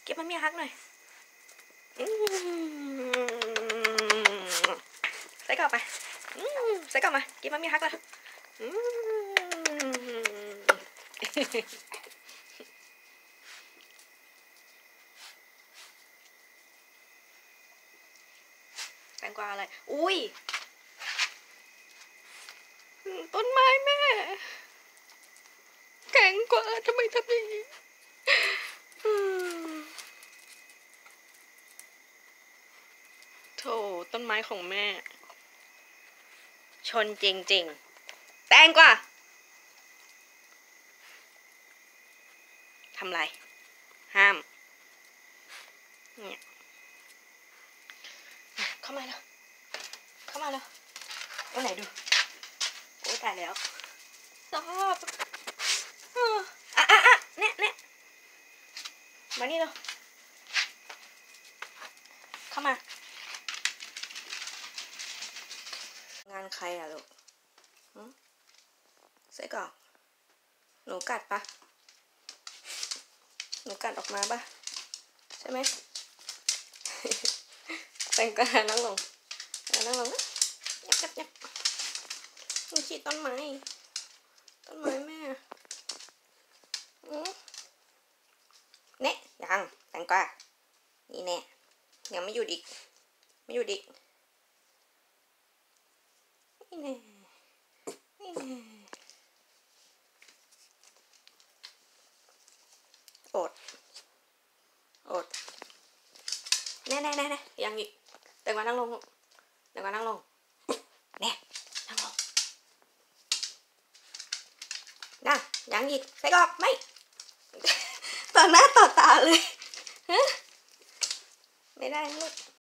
ก็บมันเมียฮักหน่อยใส่กลับไปใส่กลับมาเก็บมันเมียฮักเลยแตงกวาอะไรอุ้ยต้นไม้แม่แข็งกว่าทำไมทำอย่างนี้โถต้นไม้ของแม่ชนจริงๆแตงกวาทำไรห้ามเนี่ยเข้ามาแล้วเข้ามาแล้วเอาไหนดูโอ้ตายแล้วชอบเนี่ยมานี่เลยเข้ามางานใครอะลูกใส่กรอกหนูกัดปะหนูกัดออกมาปะใช่ไหมแต่งกระดานนั่งลงนั่งลงนะยับหนูฉีดต้นไม้แม่เน่ยังแตงกวานี่แน่ยังไม่หยุดอีกนี่แน่อดแน่ยังอีกแตงกวานั่งลงแน่นั่งลงนะยังอีกใส่กรอกไม่ต่อหน้าต่อตาเลยไม่ได้ลูก